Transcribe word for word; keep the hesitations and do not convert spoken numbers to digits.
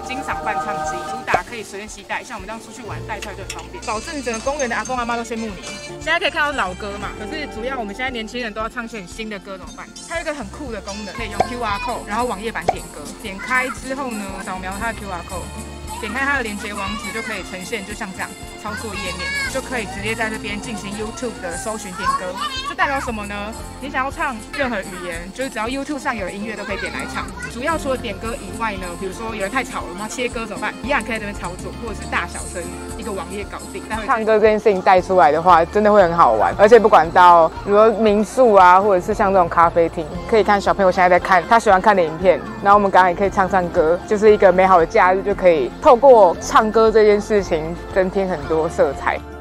金嗓伴唱机，主打可以随身携带，像我们这样出去玩带出来就很方便，保证整个公园的阿公阿妈都羡慕你。现在可以看到老歌嘛，可是主要我们现在年轻人都要唱一些很新的歌，怎么办？它有一个很酷的功能，可以用 Q R code， 然后网页版点歌，点开之后呢，扫描它的 Q R code， 点开它的连接网址就可以呈现，就像这样操作页面，就可以直接在这边进行 YouTube 的搜寻点歌。这代表什么呢？你想要唱任何语言，就是只要 YouTube 上有的音乐都可以点来唱。主要除了点歌以外呢，比如说有人太吵了，我们要切歌怎么办？一样可以在这边操作，或者是大小声一个网页搞定。 唱歌这件事情带出来的话，真的会很好玩，而且不管到比如说民宿啊，或者是像这种咖啡厅，可以看小朋友现在在看他喜欢看的影片，然后我们刚刚也可以唱唱歌，就是一个美好的假日，就可以透过唱歌这件事情增添很多色彩。